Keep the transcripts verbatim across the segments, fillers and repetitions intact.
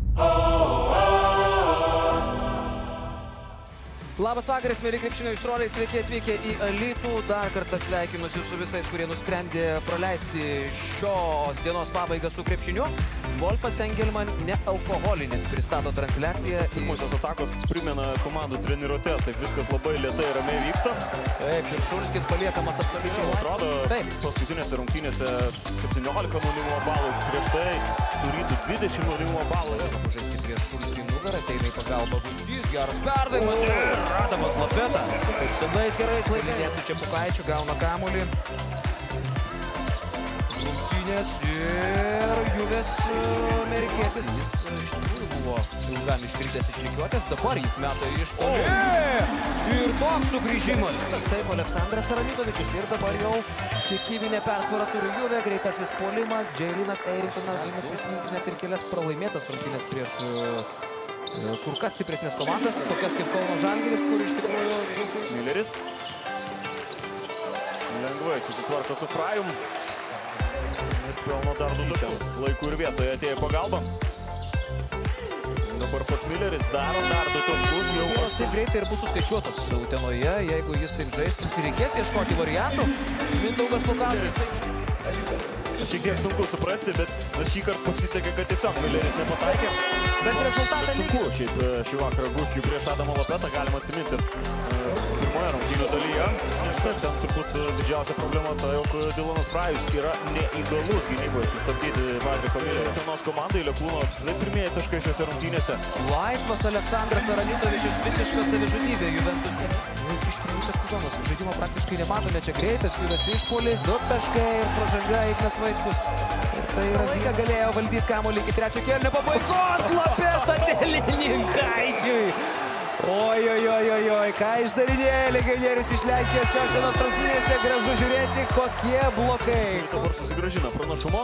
Labas vakaras, mėly krepšinio aistruoliai, sveiki atvykę į Alytų. Dar kartą sveikinusi su visais, kurie nusprendė praleisti šios dienos pabaigą su krepšiniu. Wolfas Engelman nealkoholinis pristato transliaciją. Pirmosios atakos primena komandų treniruotės, taip viskas labai lėtai ir ramiai vyksta. Taip, ir Šulskis paliekamas absoliučiai laisvas. Atrodo, taip, paskutinėse rungtynėse septyniolika naudingumo balų, prieš tai su Rytu dvidešimt naudingumo balų. Pažaisti prieš Šulskį nugarą, ateina į pagalbą Gustys, geras perdavimas ir Adamas Lapeta. Taip, senais gerais laikais. Su Čepukaičiu gauna kamuolį. Rungtynės ir Juves amerikietis. Jis iš tikrųjų buvo ilgam iškritęs iš rikiuotės, dabar jis meta iš toli. Ir toks sugrįžimas. Taip, Aleksandras Saranytovičius ir dabar jau kiekybinė persvara turi Juve, greitasis puolimas. Džeilinas Eiriktonas, prisiminti net ir kelias pralaimėtas rungtynės prieš kur kas stipresnės komandas, tokias kaip Kauno Žalgiris, kur iš tikrųjų... Milleris lengvai susitvarko su Frajum. Ir pelno dar du taškus. Laiku ir vietoje atėjo pagalba. Dabar pats Milleris daro dar du taškus. Jau taip greitai ir bus suskaičiuotas Utenoje, jeigu jis taip žaistų. Reikės ieškoti variantų. Mindaugas Lukauskis taip... Šiek tiek sunku suprasti, bet šį kartą pasisekė, kad tiesiog Milleris nepataikė. Bet rezultatą sunku šiaip šį vakarą Guščiui prieš Adamą Lapetą, galima atsiminti pirmoje rungtynių dalyje. Ten turbūt didžiausia problema ta, jog Dilonas Frajus yra neįgalus gynyboje sustabdyti Vadriko Millerio. Utenos komandai Lekūno tai pirmieji taškai šiose rungtynėse. Laisvas Aleksandras Saranytovičius, visiška savižudybė Juventus. Iš trijų taškų zonos žaidimo praktiškai nematome, čia greitas Juves išpuolis, du taškai ir pražanga Ignas Vaitkus. Ir tai yra vyka galėjo valdyti kamuolį iki trečio kėlinio pabaigos. Lapeta Telininkaičiui. Oi, oi, oi, oi, oi, ką išdarinėja legionierius iš Lenkijos šios dienos rungtynėse, gražu žiūrėti, kokie blokai. Dabar susigrąžina pranašumo.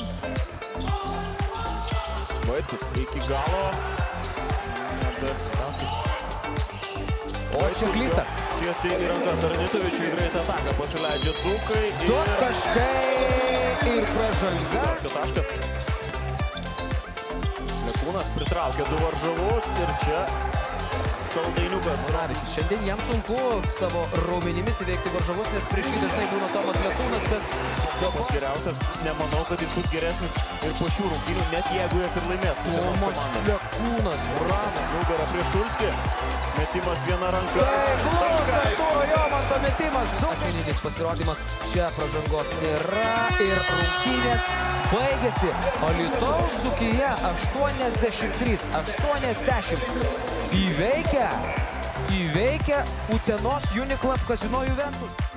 Vaitkus iki galo. O čia klysta. Tiesiai į rankas Saranytovičiui greitą ataką pasileidžia Dzūkai. Du taškai ir pražanga. Taškas. Lekūnas pritraukia du varžovus ir čia Saldainiukas. Ravičius. Šiandien jam sunku savo raumenimis įveikti varžovus, nes prieš jį dažnai būna Tomas Lekūnas, bet... Tomas geriausias, nemanau, kad jis bus geresnis ir po šių rungtynių, net jeigu jas ir laimės. Tomas Lekūnas, bravo. Nugara prieš Šulskį. Metimas viena ranka. Klus, Artūro Jomanto metimas. Asmeninis pasirodymas čia pražangos nėra ir rungtynės baigėsi. Alytaus Dzūkija aštuoniasdešimt trys aštuoniasdešimt įveikia, įveikia Utenos Uniclub Casino Juventus.